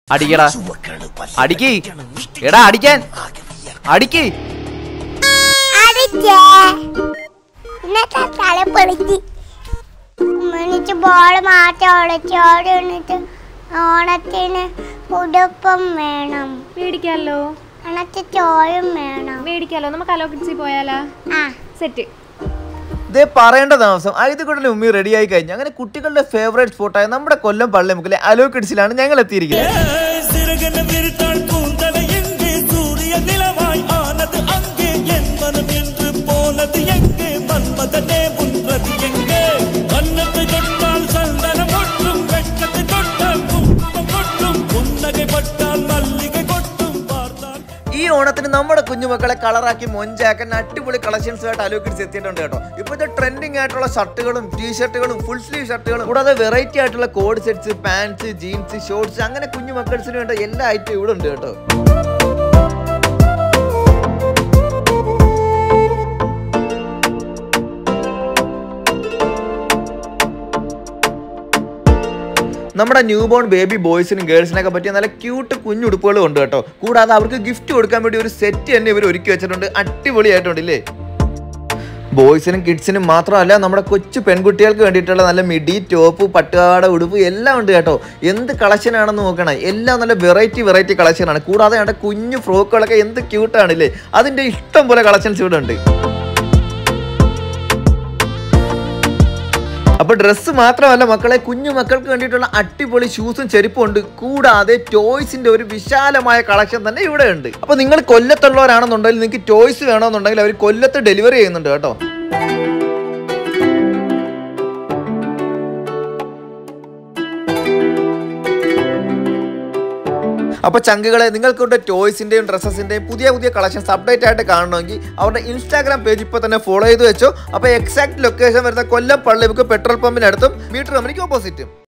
അടിക്കടാ അടിക്ക് എടാ അടിക്കാൻ അടിക്ക് ബോൾ മാറ്റം ഓണത്തിന് ഉടുപ്പും വേണം. മേടിക്കാലോ, അണക്ക് ചോറും വേണം. മേടിക്കാലോ. നമുക്ക് അലോ കിഡ്സിൽ പോയാലാ? സെറ്റ്. ഇതേ പറയേണ്ട താമസം ആയതുകൊണ്ട് ഉമ്മി റെഡി ആയി കഴിഞ്ഞു. അങ്ങനെ കുട്ടികളുടെ ഫേവറേറ്റ് സ്പോട്ടായ നമ്മുടെ കൊല്ലം പള്ളിമുക്കിലെ അലോ കിഡ്സിലാണ് ഞങ്ങൾ എത്തിയിരിക്കുന്നത്. ഈ ഓണത്തിന് നമ്മുടെ കുഞ്ഞുമക്കളെ കളറാക്കി മൊഞ്ചാക്കാൻ അടിപൊളി കളക്ഷൻസുമായിട്ട് അലോ കിഡ്സ് എത്തിയിട്ടുണ്ട് കേട്ടോ. ഇപ്പോഴത്തെ ട്രെൻഡിങ് ആയിട്ടുള്ള ഷർട്ടുകളും ടീഷർട്ടുകളും ഫുൾ സ്ലീവ് ഷർട്ടുകളും കൂടാതെ വെറൈറ്റി ആയിട്ടുള്ള coord sets, pants, jeans, shorts അങ്ങനെ കുഞ്ഞുമക്കൾസിന് വേണ്ട എല്ലാ ഐറ്റവും ഇവിടെ ഉണ്ട് കേട്ടോ. നമ്മുടെ ന്യൂ ബോൺ ബേബി ബോയ്സിനും ഗേൾസിനൊക്കെ പറ്റിയ നല്ല ക്യൂട്ട് കുഞ്ഞുടുപ്പുകളും ഉണ്ട് കേട്ടോ. കൂടാതെ അവർക്ക് ഗിഫ്റ്റ് കൊടുക്കാൻ വേണ്ടി ഒരു സെറ്റ് തന്നെ ഇവർ ഒരുക്കി വെച്ചിട്ടുണ്ട്. അടിപൊളിയായിട്ടുണ്ടല്ലേ. ബോയ്സിനും കിഡ്സിനും മാത്രമല്ല നമ്മുടെ കൊച്ചു പെൺകുട്ടികൾക്ക് വേണ്ടിയിട്ടുള്ള നല്ല മിഡി, ടോപ്പ്, പട്ടുപാവാട, ഉടുപ്പ് എല്ലാം ഉണ്ട് കേട്ടോ. എന്ത് കളക്ഷനാണെന്ന് നോക്കണം. എല്ലാം നല്ല വെറൈറ്റി കളക്ഷനാണ്. കൂടാതെ നമ്മുടെ കുഞ്ഞു ഫ്രോക്കുകളൊക്കെ എന്ത് ക്യൂട്ടാണല്ലേ. അതിൻ്റെ ഇഷ്ടം പോലെ കളക്ഷൻസ് ഇവിടെ ഉണ്ട്. അപ്പോൾ ഡ്രസ്സ് മാത്രമല്ല മക്കളെ, കുഞ്ഞു മക്കൾക്ക് വേണ്ടിയിട്ടുള്ള അടിപൊളി ഷൂസും ചെരുപ്പും ഉണ്ട്. കൂടാതെ ടോയ്സിന്റെ ഒരു വിശാലമായ കളക്ഷൻ തന്നെ ഇവിടെ ഉണ്ട്. അപ്പോൾ നിങ്ങൾ കൊല്ലത്തുള്ളവരാണെന്നുണ്ടെങ്കിൽ നിങ്ങൾക്ക് ടോയ്സ് വേണമെന്നുണ്ടെങ്കിൽ അവർ കൊല്ലത്ത് ഡെലിവറി ചെയ്യുന്നുണ്ട് കേട്ടോ. അപ്പോൾ ചങ്കുകളെ, നിങ്ങൾക്കുണ്ട് ടോയ്സിൻ്റെയും ഡ്രസ്സസിൻ്റെയും പുതിയ കളക്ഷൻസ് അപ്ഡേറ്റ് ആയിട്ട് കാണണമെങ്കിൽ അവരുടെ ഇൻസ്റ്റാഗ്രാം പേജ് ഇപ്പോൾ തന്നെ ഫോളോ ചെയ്ത് വെച്ചോ. അപ്പോൾ എക്സാക്ട് ലൊക്കേഷൻ വരുന്ന കൊല്ലം പള്ളിമുക്ക് പെട്രോൾ പമ്പിനടുത്തും മീറ്റർ കമ്പനിക്ക് ഓപ്പോസിറ്റും.